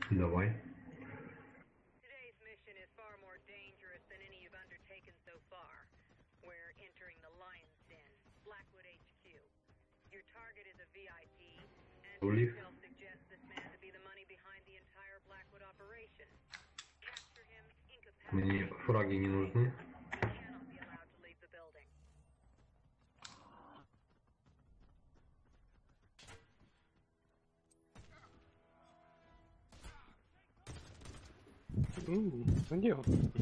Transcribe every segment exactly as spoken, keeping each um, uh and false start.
Давай. Today's mission is far more dangerous than any you've undertaken so far. We're entering the Lion's Den, Blackwood H Q. Your target is a V I P, and Улив. himself suggests this man to be the money behind the entire Blackwood operation. Capture him, Мне incapacitate him. фраги не нужны. He cannot be allowed to leave the building. М, Ну где он?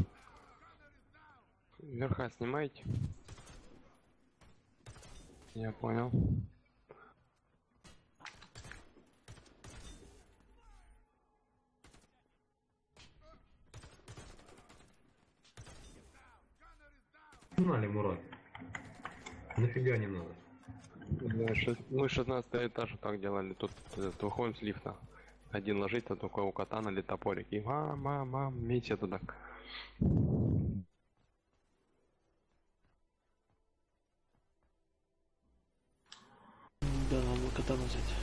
Верха снимайте. Я понял. Знали, Мурат. Нафига не надо. Да, шест- Мы шестнадцатый этаж вот так делали. Тут э, выходим с лифта. Один ложится только у катана или топорик. И мам, мам, мам, мейте туда. Да, надо было катану взять.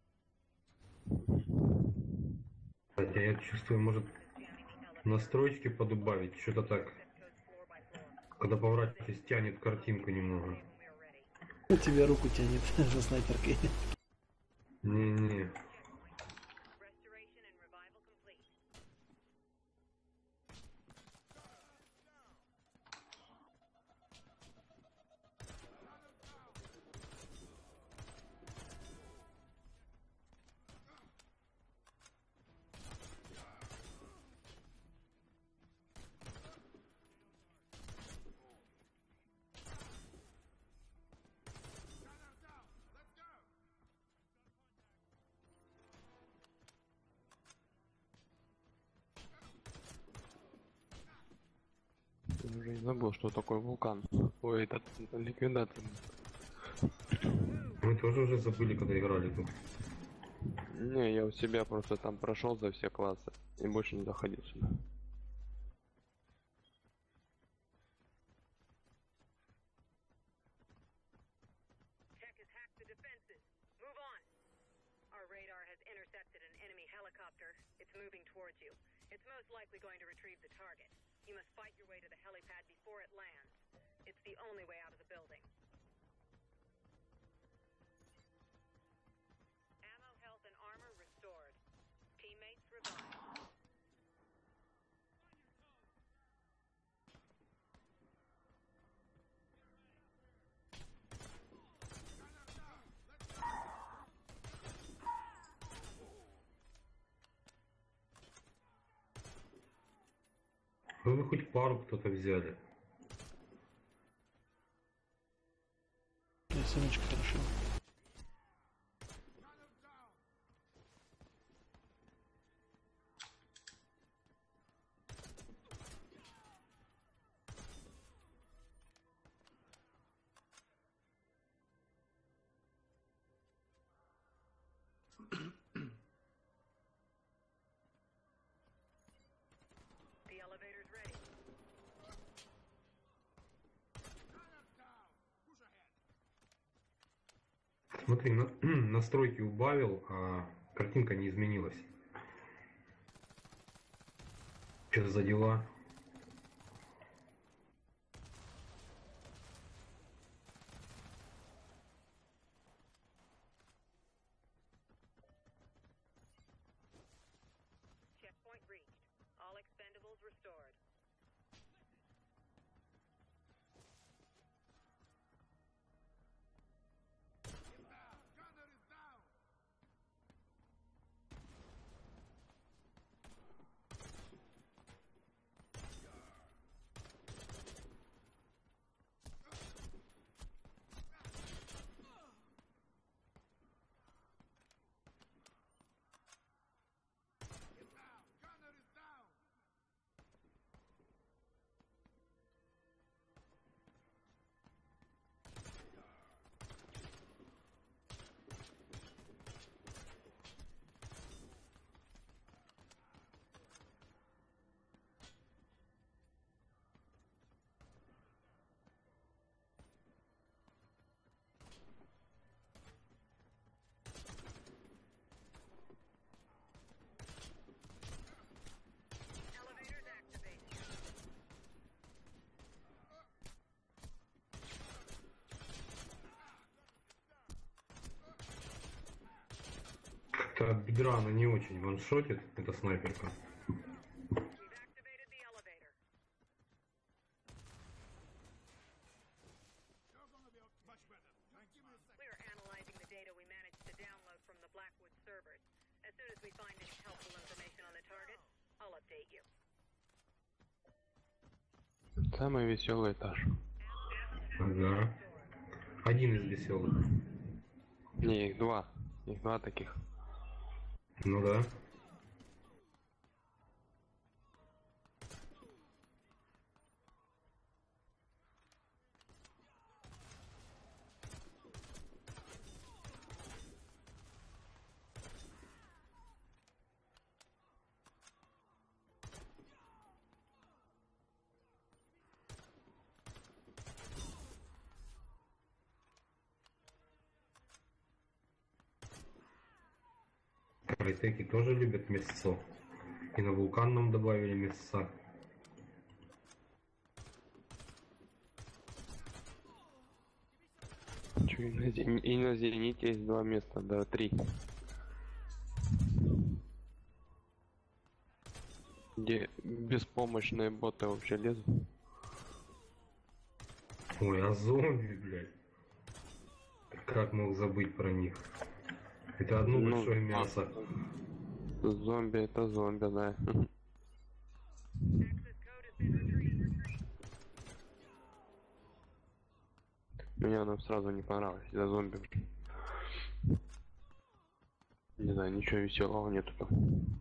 Хотя я чувствую, может, настройки подубавить. Что-то так. Когда поворачиваетесь, тянет картинку немного. У тебя руку тянет за снайперкой. Не-не. Restoration and revival complete. Я уже не забыл, что такое вулкан. Ой, этот ликвидатор. Мы тоже уже забыли, когда играли тут. Не, я у себя просто там прошел за все классы и больше не заходил сюда. Tech has hacked the defenses. Move on. Our radar has intercepted an enemy helicopter. It's moving towards you. It's most likely going to retrieve the target. You must fight your way to the helipad before it lands. It's the only way out of the building. Ammo, health, and armor restored. Teammates revived. Вы бы хоть пару кто-то взяли. Да, сумочка хорошо. The elevator's ready. Смотри, на, настройки убавил, а картинка не изменилась. Что за дела? Checkpoint reached. All expendables restored. Как-то от бедра она не очень ваншотит, эта снайперка. We've activated the elevator. We are analyzing the data we managed to download from the Blackwood servers. As soon as we find any helpful information on the target, I'll update you. Самый веселый этаж. Ага. Один из веселых. Не, их два. Их два таких. Ну да. Крайтеки тоже любят мясцо. И на вулкан нам добавили мясца. Чё, и, на, Зе- и на Зените есть два места, да, три. Где беспомощные боты вообще лезут. Ой, а зомби, блядь. Как мог забыть про них? Это одно Ну, большое мясо. Зомби это зомби, да. Access code has been retrieved. Мне она сразу не понравилась, за зомби. Не знаю, ничего веселого нету там.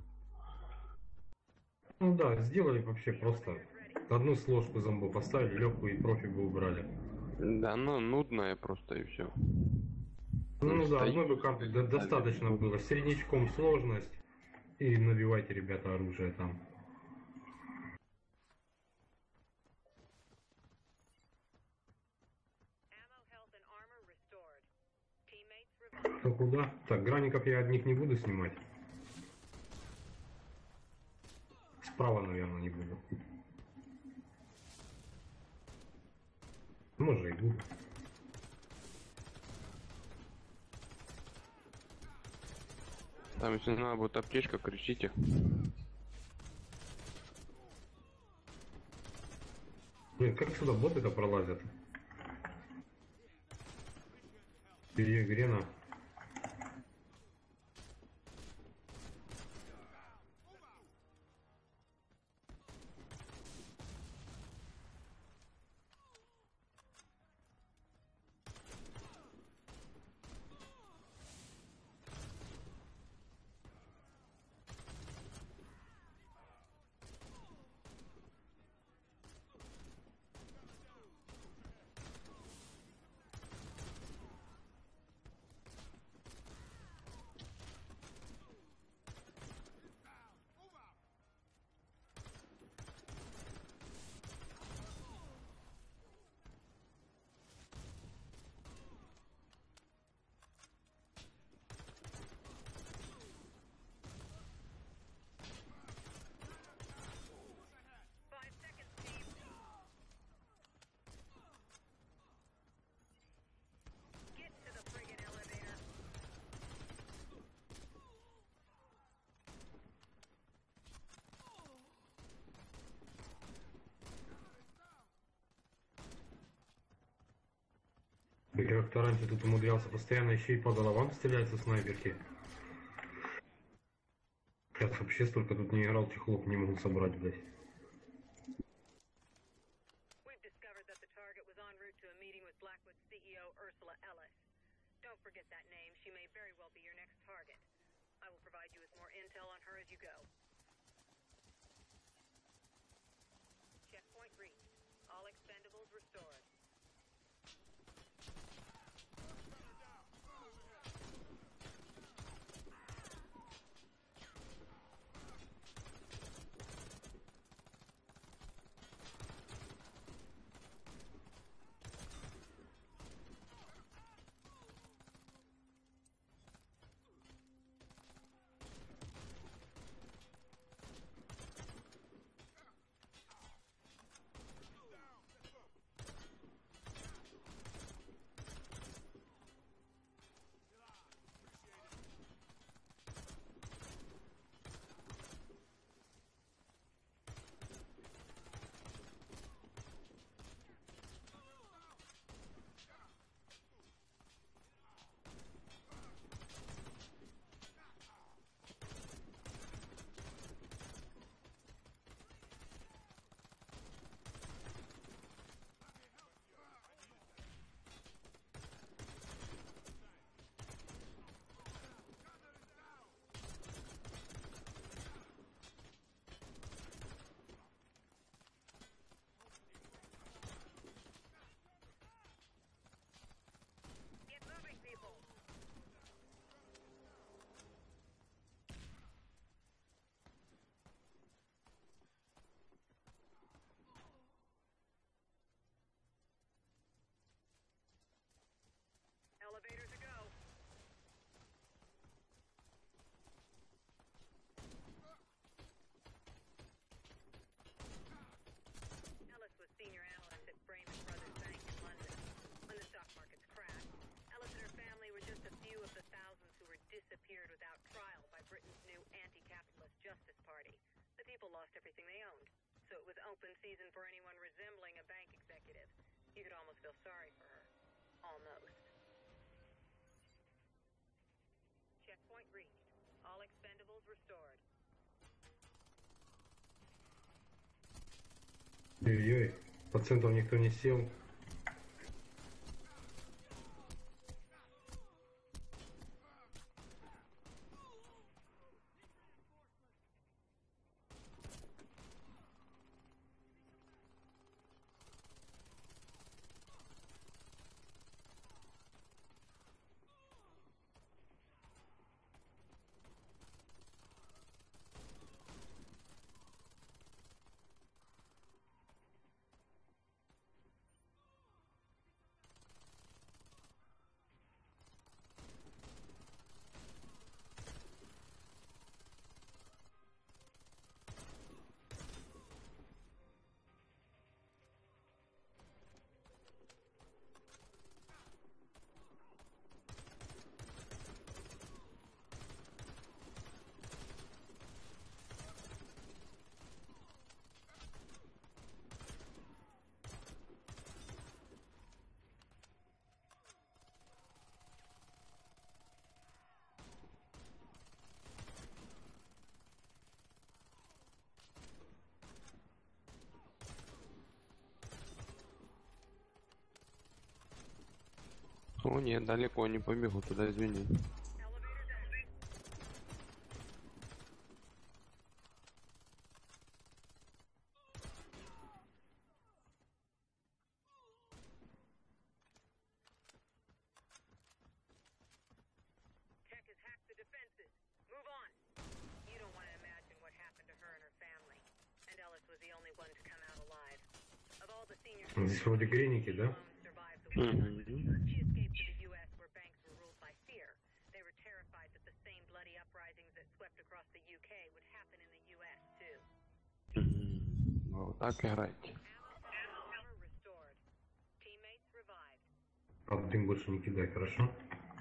Ну да, сделали вообще просто. Одну сложку зомбо поставили, легкую и профи бы убрали. Да, ну нудное просто и все. Ну да, стоит. одной бы карты до- достаточно было. С среднячком сложность. И набивайте, ребята, оружие там. Ammo, health, and armor restored. Teammates revived. Ну куда? Так, граников я одних не буду снимать. Справа, наверное, не буду. Может и буду. Там если надо будет аптечка, кричите. Блин, как сюда боты-то пролазят? Перегрена. Five seconds, team. Get to the friggin' elevator. Я как-то раньше тут умудрялся постоянно еще и по головам стрелять со снайперки. Сейчас вообще столько тут не играл, чехлов не могу собрать, блядь. We've discovered that the target was en route to a meeting with Blackwood's C E O, Ursula Ellis. Don't forget that name. She may very well be your next target. I will provide you with more intel on her as you go. Checkpoint reached. All expendables restored. everything they owned. So it was open season for anyone resembling a bank executive. You could almost feel sorry for her. Almost. Checkpoint reached. All expendables restored. Ой-ой, по центру никто не сел. О нет, далеко не побегу туда, извини. Tech has hacked the defenses. Move on. You don't want to imagine what happened to her and her family. And Ellis was the only one to come out alive. Of all the senior Здесь вроде греники, да? survived the weekend. Мгм. She escaped to the U S where banks were ruled by fear. They were terrified that the same bloody uprisings that swept across the U K would happen in the U S too. Мгм. Вот так играйте. Ammo armor restored. Teammates revived. А дым больше не кидай, хорошо?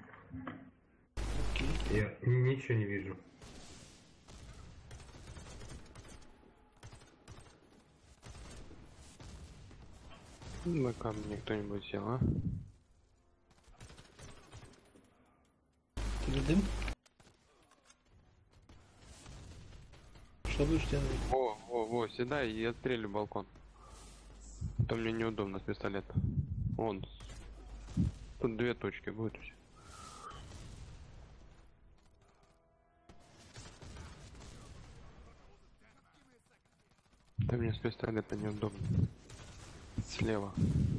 Окей. Я ничего не вижу. На камне кто-нибудь сел, а? Тебе дым? Что будешь делать? Во, во, во, седай и отстрели балкон. А то мне неудобно с пистолета. Вон. Тут две точки будет. Да мне с пистолета неудобно. Слева.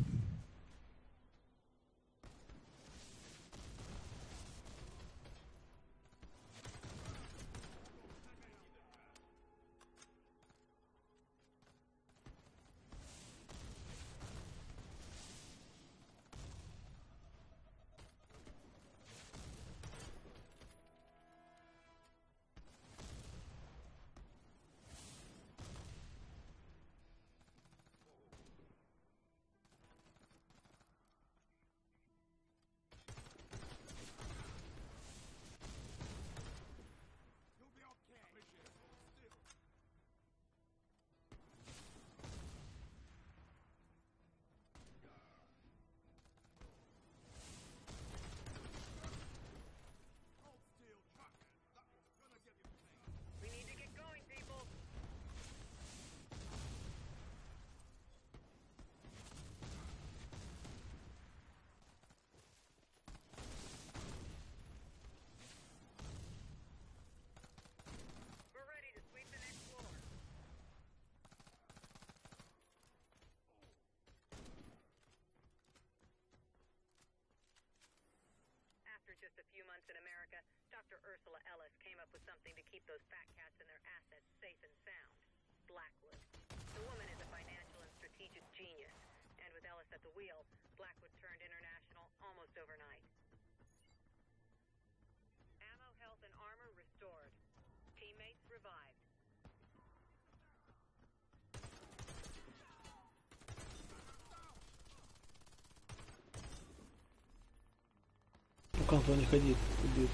We need to get going, people. We're ready to sweep the next floor. After just a few months in America, Doctor Ursula Ellis came up with something to keep those fat cats and their assets safe and sound. Blackwood. The woman is a financial and strategic genius, and with Ellis at the wheel, Blackwood turned international almost overnight. Ammo, health, and armor restored. Teammates revived. Ну Антон не ходит, убьют.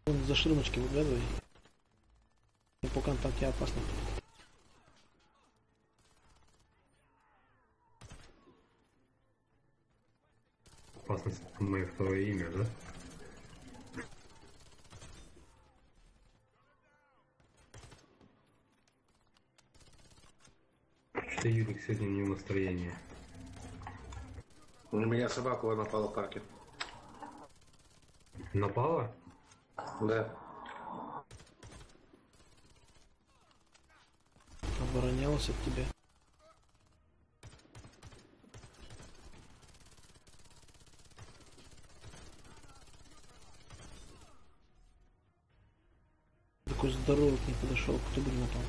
Вон за ширмочки выглядывай. Пока там тебе опасно. Опасность — это мое второе имя, да? Что Юрик сегодня не в настроении. У меня собака напала в парке. Напала? Да. Оборонялась от тебя. Такой здоровый к ней подошел, кто бы не напал.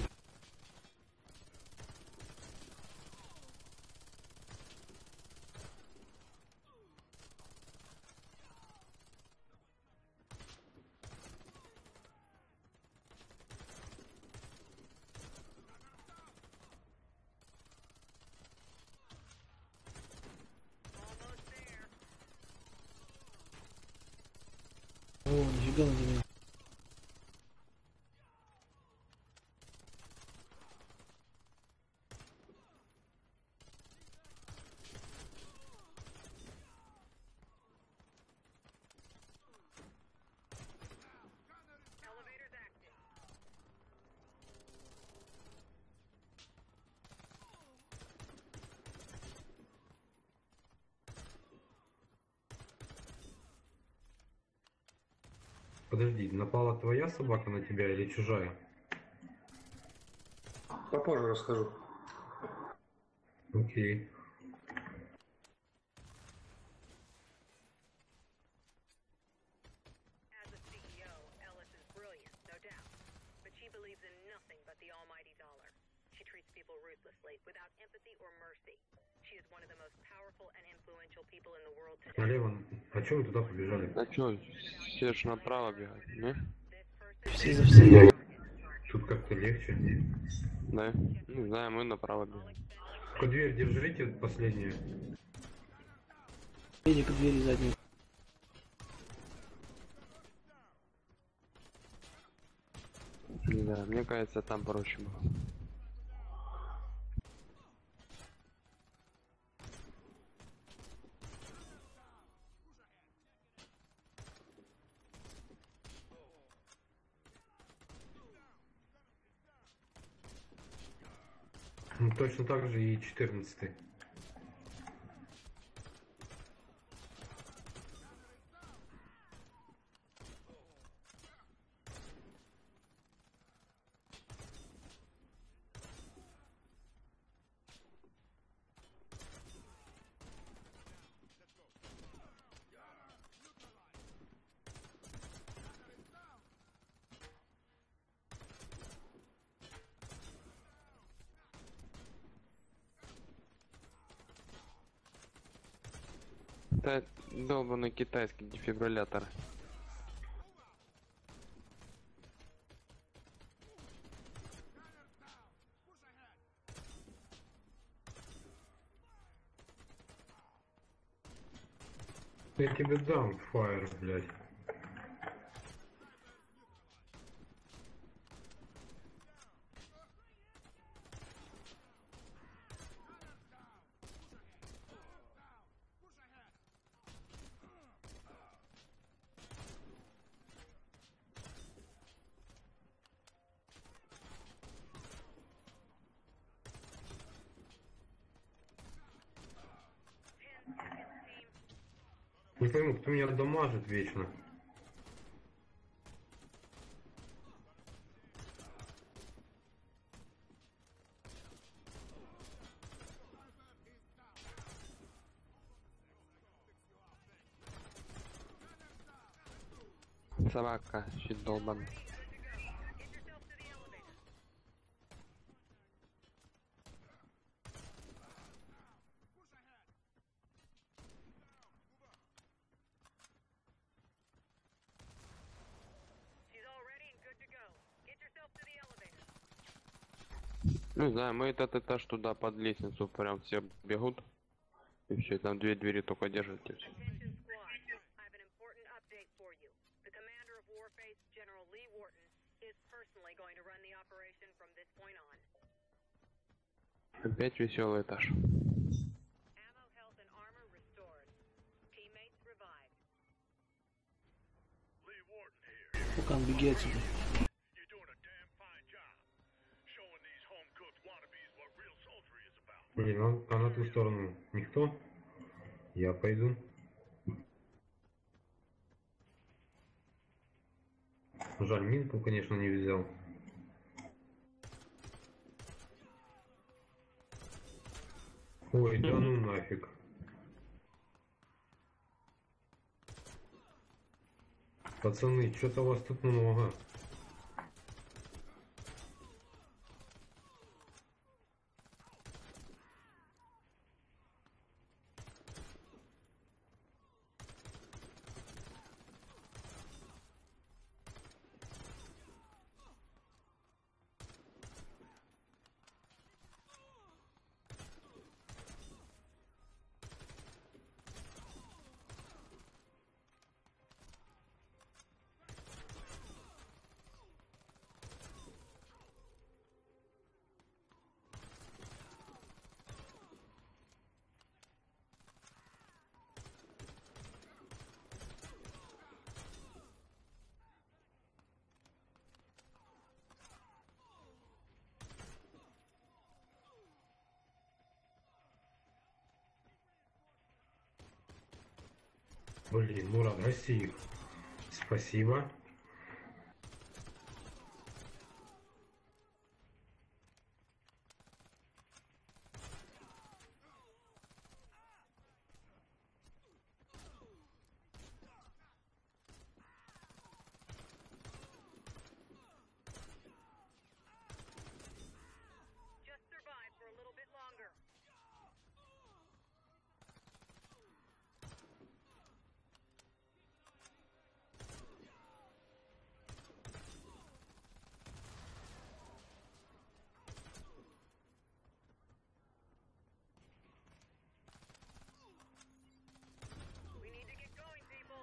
О, нифига на земле. Elevator's active. Подожди, напала твоя собака на тебя или чужая? Попозже расскажу. Окей. As a C E O, Ellis is brilliant, no doubt. But she believes in nothing but the almighty dollar. She treats people ruthlessly, without empathy or mercy. She is one of the most powerful and influential people in the world today. Налево. А чё вы туда побежали? А чё, все ж направо бегать, не? This person Все за всеми. Тут как-то легче. Да? Не знаю, мы направо бегаем. Только дверь держите последнюю. Или к двери задней. Не знаю, мне кажется, там проще было. Ну, точно так же и четырнадцатый. Это долбанный китайский дефибриллятор. Я тебе дам фаер, блядь. Не пойму, кто меня дамажит вечно. Собака, щит долбан. She's all ready and good to go. Get yourself to the elevator. Не знаю, мы этот этаж туда под лестницу прям все бегут. И все, там две двери только держат и все. Attention squad. I have an important update for you. The commander of war-faced General Lee Wharton is personally going to run the operation from this point on. Опять веселый этаж. Ammo, health, and armor restored. Teammates revived. Lee Wharton here. Пукан, беги отсюда. You're doing a damn fine job. Showing these home-cooked wannabes what real soldiery is about. Блин, а, а на ту сторону никто? Я пойду. Жаль, минку, конечно, не взял. Ой, да ну нафиг. Пацаны, что-то вас тут много. Блин, Мурат, гаси их. Спасибо. Just survive for a little bit longer. We need to get going, people.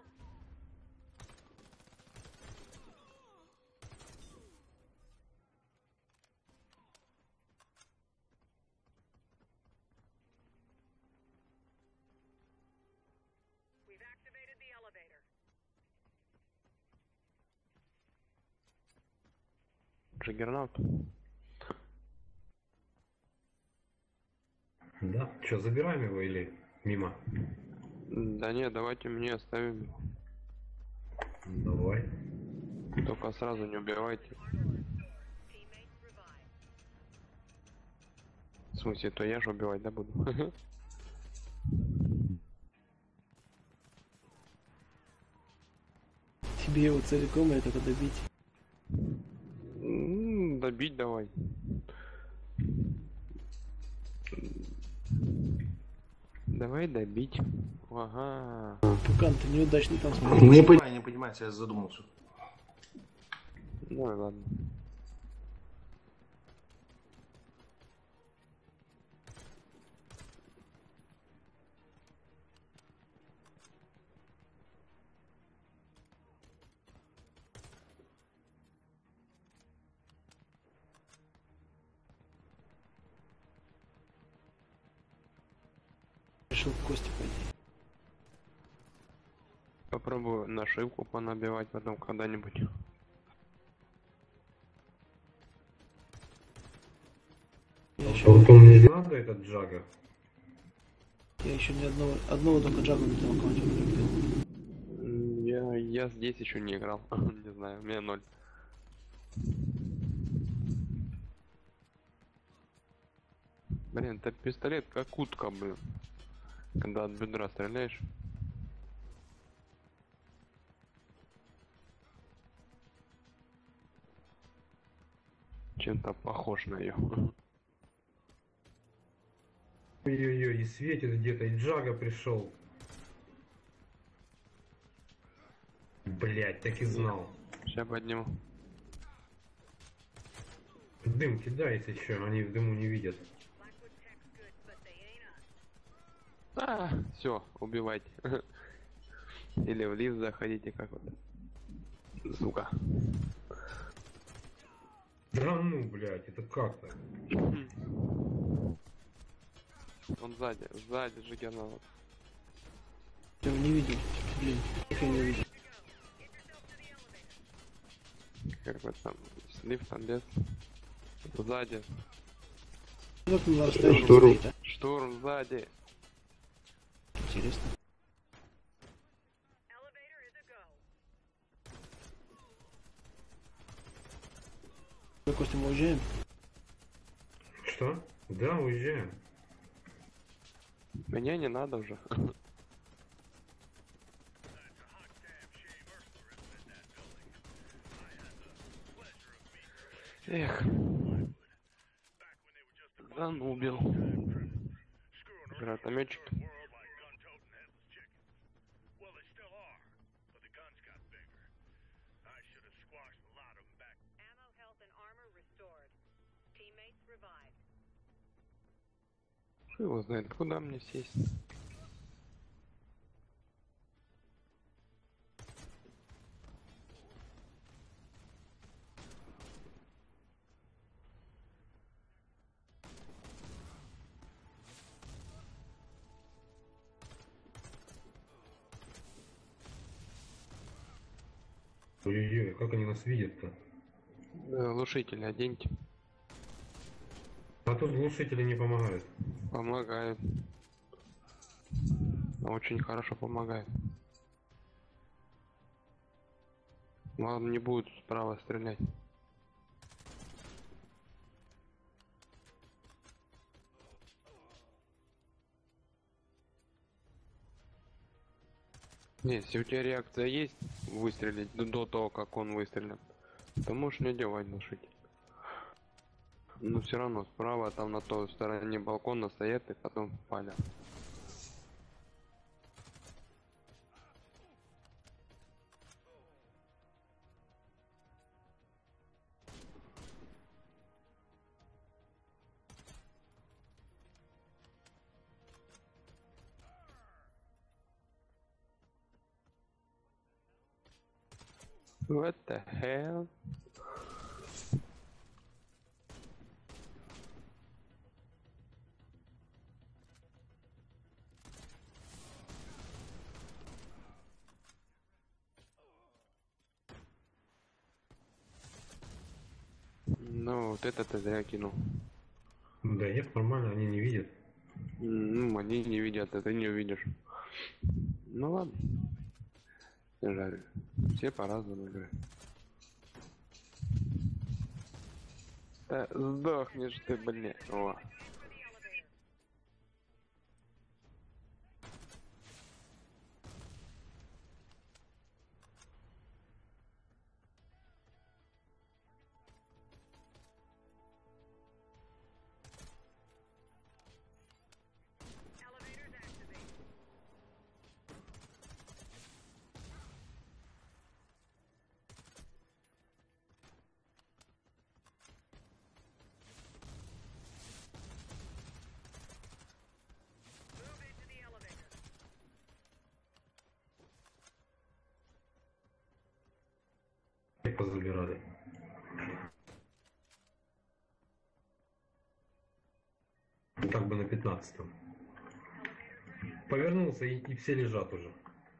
We've activated the elevator. Джаггернаут. Да, что, забираем его или мимо? Да нет, давайте мне оставим его. Давай. Только сразу не убивайте. Teammates revived. В смысле, то я же убивать, да, буду? Тебе его целиком или только добить? М, Добить давай. Давай добить. Ага. Пукан, ты неудачно там Не спрятался. понимаю, не понимаю, я задумался. Ну и ладно. Решил в кости пойти. Попробую нашивку понабивать потом когда-нибудь. Я А еще, вот он мне не надо, этот Джага. я еще ни одного, одного только джага на этом аккаунте не пробил. М, Я, я здесь еще не играл. Не знаю, у меня ноль. Блин, это пистолет как утка, блин. Когда от бедра стреляешь. Чем-то похож на ее. Ой-ой-ой, и светит где-то, и Джага пришел. Блять, так и знал. Сейчас подниму. В дым кидайте, что, они в дыму не видят. Blackwood tech's good, but they ain't us. А, все, убивайте. Или в лифт заходите, как вот. Сука. Да ну, блядь, это как так? Он сзади, сзади же гернал. Я его не видел. Блин, как я не видел. Как бы там, с лифтом без. Сзади. Как на расстоянии Штурм. стоит, а? Штурм сзади. Интересно. Elevator is a go. Мы, Костя, мы уезжаем? Что? Да, уезжаем. Мне не надо уже. Эх. Да ну убил. Гранатометчик. Well, they still are, but the guns got bigger. I should have squashed a lot of them back. Ammo, health, and armor restored. Teammates revived. Кто его знает, куда мне сесть? Ой-ой-ой, как они нас видят-то? Э, Глушитель оденьте. А тут глушители не помогают. Помогает. Очень хорошо помогает. Ладно, не будет справа стрелять. Не, если у тебя реакция есть выстрелить до, до того, как он выстрелит, то можешь не делать глушитель. Но все равно справа там на той стороне балкона стоят и потом палят. What the hell? Ну, вот это ты зря кинул. Да нет, нормально, они не видят. Ну, они не видят, а ты не увидишь. Ну ладно. Не жарю. Все по-разному играют. Да сдохнешь ты, блин. О. Elevators activate. Move into the elevator. Позабирали. Так бы на пятнадцатом. Повернулся и, и все лежат уже.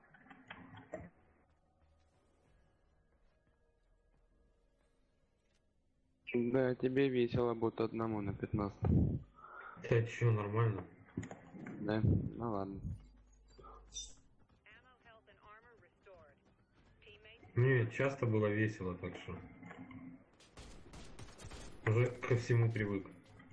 Да, тебе весело будет одному на пятнадцать. Да чё, нормально. Да? Ну ладно. Ammo, health, and armor restored. Teammates Мне часто было весело, так что уже ко всему привык.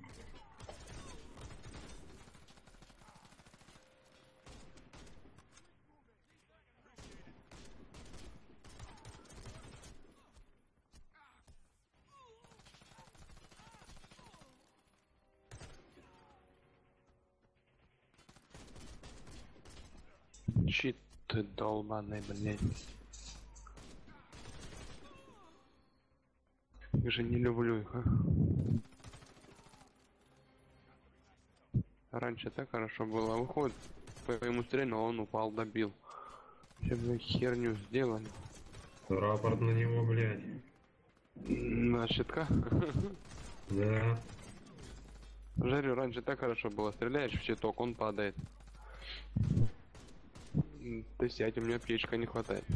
Щит ты долбаный, блядь. Я же не люблю их, а. Раньше так хорошо было. Выходит, по ему стрельнул, он упал, добил. Все, блядь, херню сделали. Рапорт на него, блядь. На щитка? Да. Жарю, раньше так хорошо было. Стреляешь в щиток, он падает. М, Ты сядь, у меня аптечка не хватает.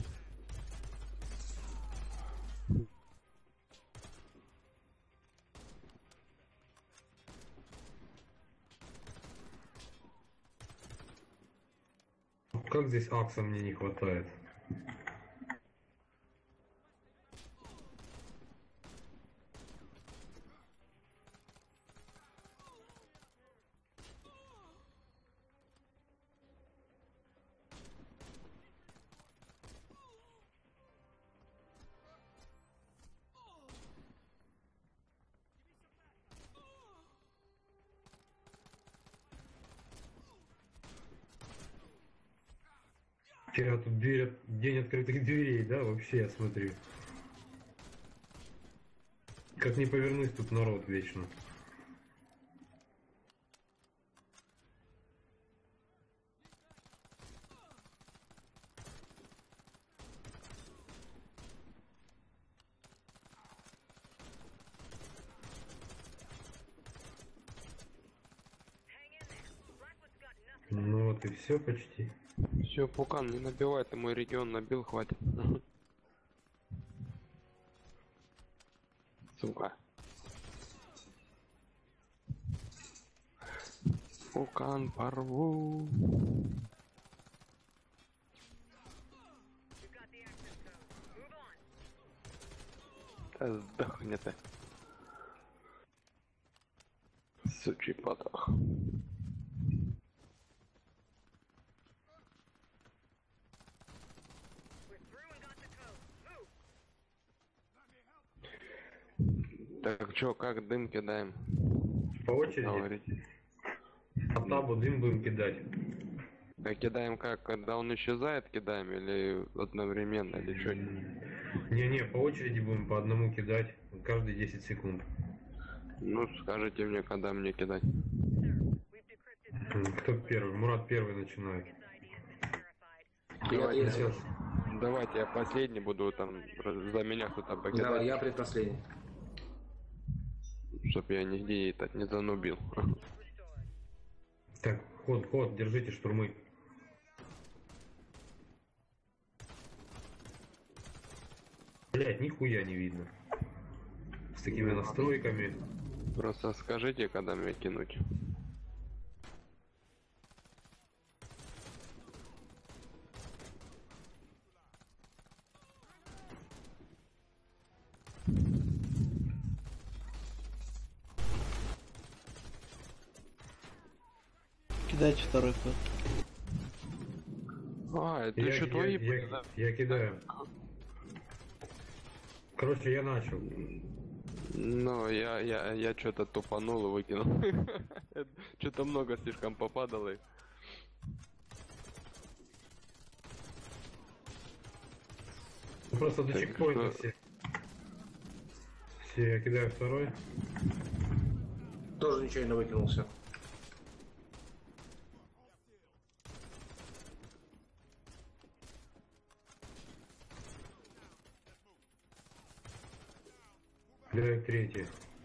Как здесь акса мне не хватает? Вчера тут дверь, от- день открытых дверей, да, вообще, я смотрю. Как не повернусь, тут народ вечно. Ну вот и все почти. Все, Пукан, не набивай, ты мой регион набил, хватит. Сука. Пукан порву. Да сдохни ты. Сучий потах. Так, чё, как дым кидаем? По очереди. Говорите. По табу дым будем кидать. А кидаем как? Когда он исчезает, кидаем или одновременно, или что? Не-не, по очереди будем по одному кидать. Каждые десять секунд. Ну, скажите мне, когда мне кидать. М, Кто первый? Мурат первый начинает. Я Давайте, третий. Сейчас. давайте я последний буду там, раз- за меня кто-то покидать, Давай, я предпоследний. чтоб я нигде это не занубил. Так, ход, ход, держите штурмы. Блять, нихуя не видно. С такими настройками. Просто скажите, когда мне кинуть. Кидайте второй ход. А, это Я, еще я- твои я- были, да? я кидаю. Короче, я начал. Ну, я, я, я что-то тупанул и выкинул. Что-то много слишком попадало. и- Ну, просто до Так, чекпоинта что- все. Все, я кидаю второй. Тоже ничего не выкинулся. Кидаю третий.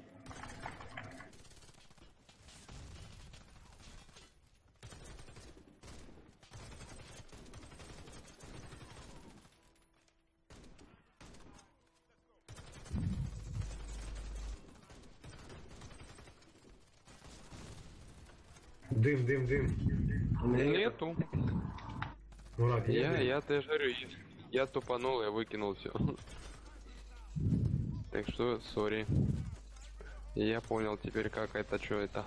Дым, дым, дым. У меня нет. Нету. Мурат, есть Я, дым? я тебе же говорю, я- я тупанул, я выкинул все. Так что, сори. Я понял теперь, как это, что это.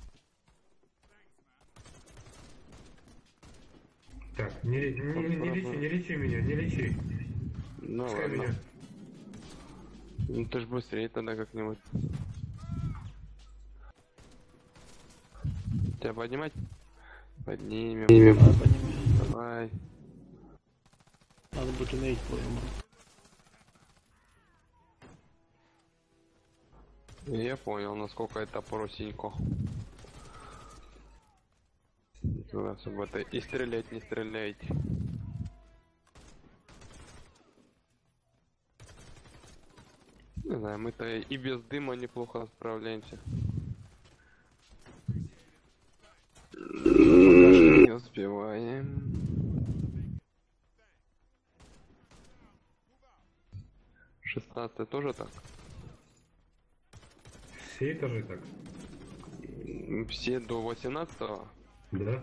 Так, не, ле- не, не, не лечи, не лечи меня, не лечи. Ну Пускай ладно. меня. Ну ты ж быстрее тогда как-нибудь. Тебя поднимать? Поднимем. Надо понимать. Давай. Надо будет умереть по-моему. Я понял, насколько это простенько. Вы особо это и стрелять не стреляйте. Не знаю, мы-то и без дыма неплохо справляемся. Пока что не успеваем. шестнадцатый тоже так? Все этажи так? Все до восемнадцатого? Да?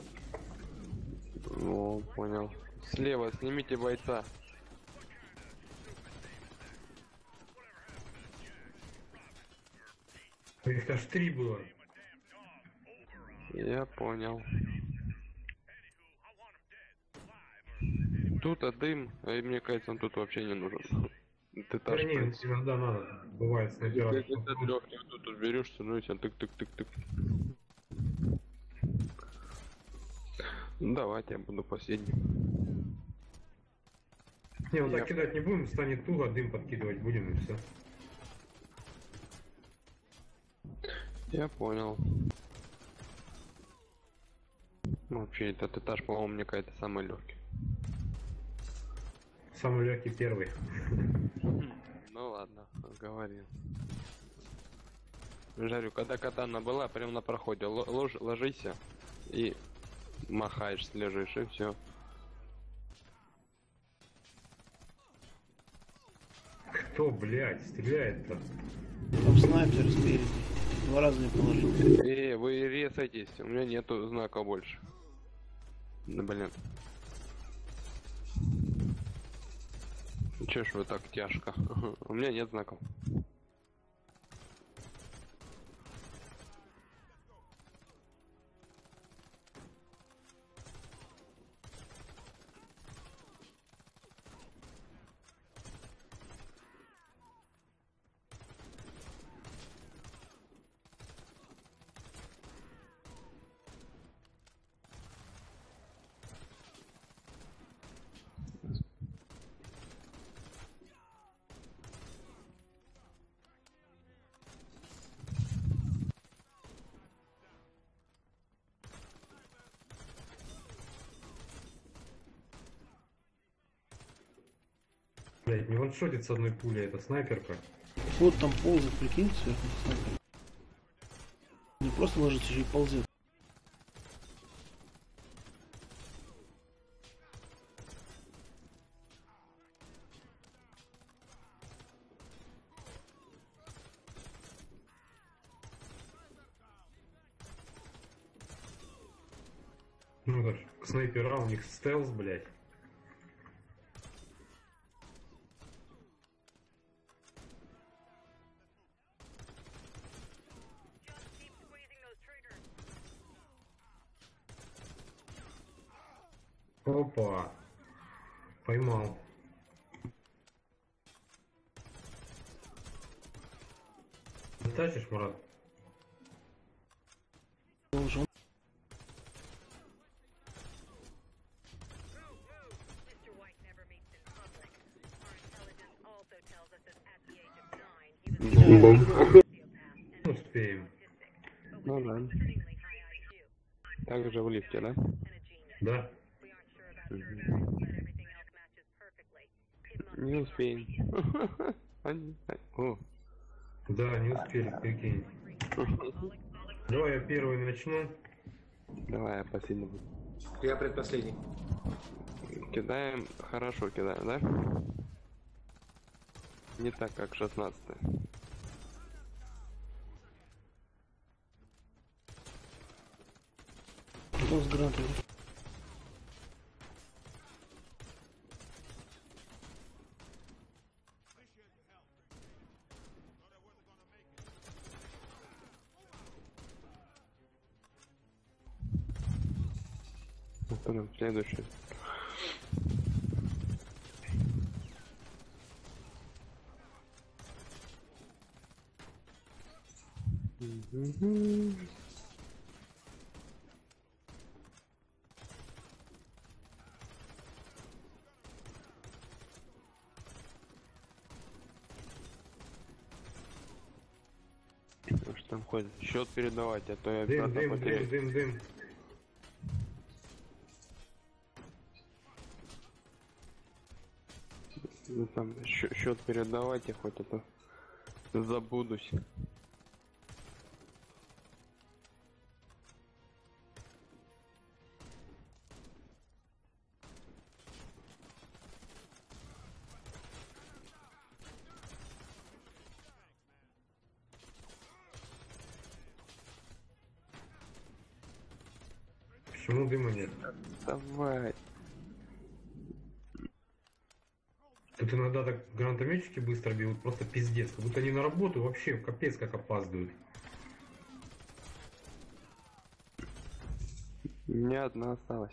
Ну, понял. Слева снимите бойца. Их аж три было. Я понял. Тут а дым, и мне кажется, он тут вообще не нужен. Ты таш, Вернее, иногда надо. Бывает снайпера. если ты трёх тут уберешься, ну и сейчас тык-тык-тык-тык. Ну, давайте я буду последним. Не, вот Я- так кидать не будем, станет туго, дым подкидывать будем и все. Я понял. Вообще этот этаж, по-моему, мне кажется самый легкий. Самый легкий первый. Ну ладно, говорил. Жарю, когда катана была, прям на проходе, Л- лож, ложися и махаешь, лежишь, и все. Кто, блядь, стреляет-то? Там снайпер спереди. Два раза не положил. Э, вы резайтесь, у меня нету знака больше. Да блин. Чё ж вы так тяжко? У меня нет знаков. Блядь, не ваншотит с одной пули, это снайперка. Вот там ползает, прикинь, сверху снайпер. Не просто ложится, еще и ползет. Ну так, снайпера, у них стелс, блядь. Just keep squeezing those triggers. Опа. Поймал. Тащишь, Мурат? Должен. Mister White never meets in public. Our intelligence also tells us that at the age of nine, he was a sociopath and Успеем. autistic, but Ну with да. an extremely high I Q Также в лифте, да? and a genius. Да? We aren't sure about Turner, but everything else matches perfectly. It must Не be успеем. Они- О, Да, не успели, прикинь. Давай я первый начну. давай я последний буду. Я предпоследний. Кидаем, хорошо кидаем, да? Не так, как шестнадцатый. Кто с гранатами? Потом следующий. Мгм. Ну, что там ходит? Счет передавать, а то я Дым, обратно дым, потеряю. дым, дым, дым. Ну, там счет передавайте хоть, а то Забудусь. Почему дыма нет? Давай. Тут иногда так гранатометчики быстро бьют, просто пиздец. Как будто они на работу вообще капец как опаздывают. Не одна осталась.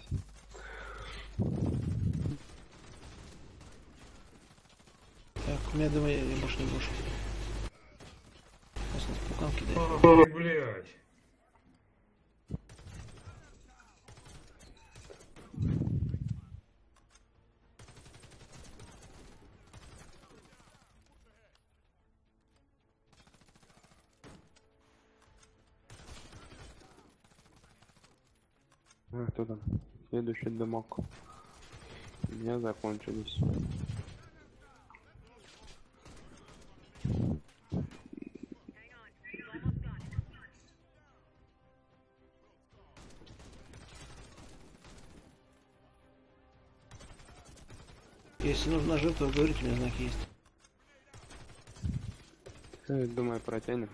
Так, у меня дыма, я, я больше не брошу. Сейчас нас пукан кидает. Ой, блядь. А, кто там? Следующий дымок. У меня закончились. Если нужна жертва, говорите, у меня знак есть. Э, Думаю, протянем.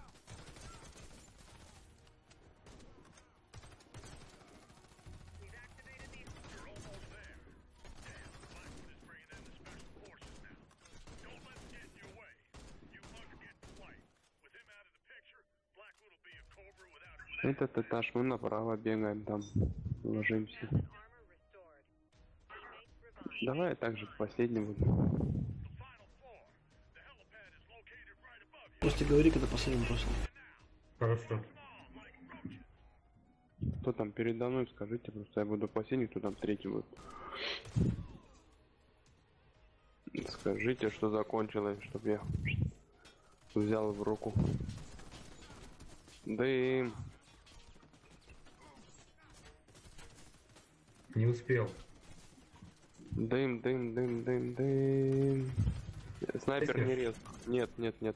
Этот этаж мы направо бегаем, там ложимся. Давай также к последнему. Просто говори, когда последний бросил. Хорошо. Кто там передо мной, скажите, просто я буду последний, кто там третий будет. Скажите, что закончилось, чтобы я взял в руку. Дым. Не успел. Дым, дым, дым, дым, дым. Снайпер не рез. Нет, нет, нет.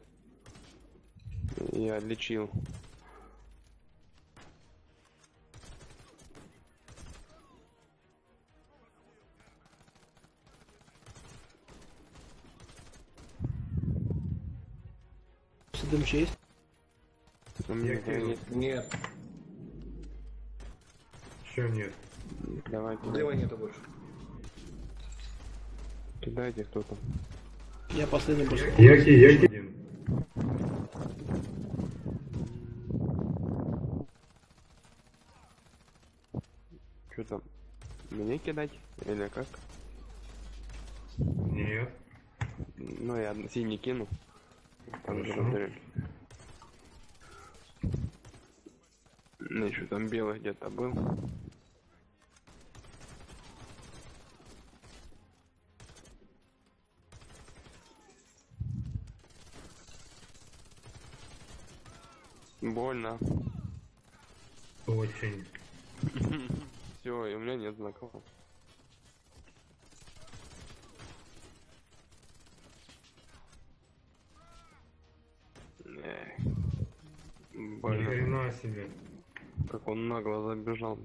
Я лечил. Дым еще есть? У меня Я кинул. есть. Нет, Еще нет. Давайте. дыма нету больше. Кидайте кто там. Я последний бросил. Я ки, я ки- один. Что там? Мне кидать? Или как? Нет. Ну, я синий кину. Там же Хорошо. разберем. Ну, еще там белый где-то был. Больно. Очень. Все, и у меня нет знакомых. Эх, Ни больно. хрена себе. Как он нагло забежал.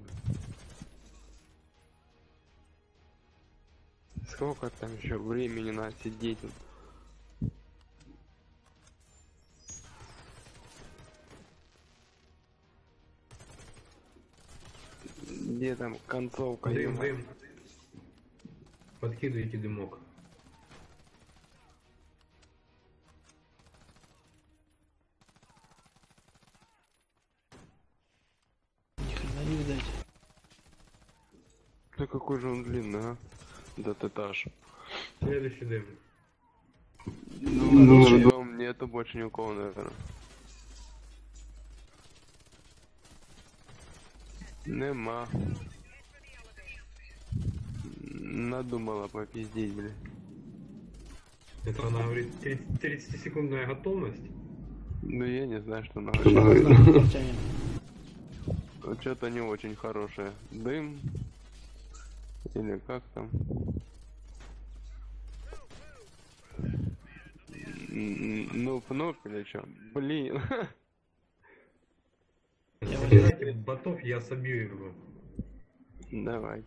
Сколько там еще времени надо сидеть? Где там концовка? Дым, ё-моё? дым. Подкидывайте дымок. Ни хрена не видать. Да какой же он длинный, а? Этот этаж. Следующий дым. Ну, ждем, нету больше ни у кого, наверное. Нема. Надумала попиздеть, блин. Это она говорит тридцатисекундная готовность. Ну я не знаю, что надо. Протянем. Что-то не очень хорошее. Дым. Или как там? М, Ну, пнук или чё? Блин. Я вот Кидайте ботов, я собью его. Давай.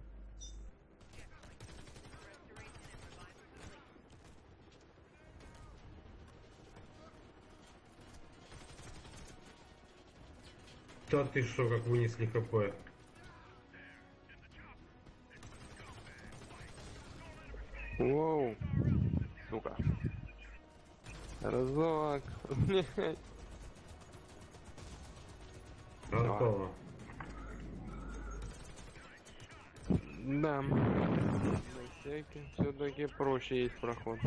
Да ты шо, как вынесли хп? Воу. Сука. Разок. Распало. Да. На всякий все-таки проще есть проход.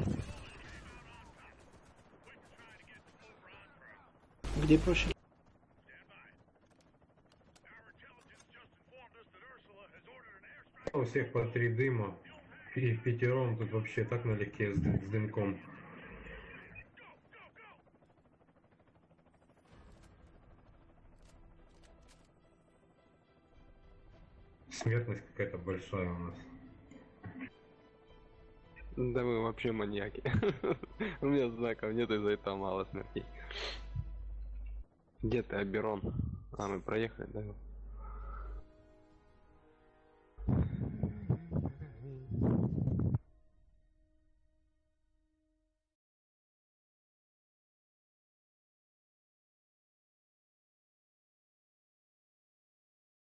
где проще? У всех по три дыма. И в пятером тут вообще так налегке с, дым- с дымком. Смертность какая-то большая у нас. Да вы вообще маньяки. У меня знаков нет, из-за этого мало смертей. Где ты, Аберон? А, мы проехали, да?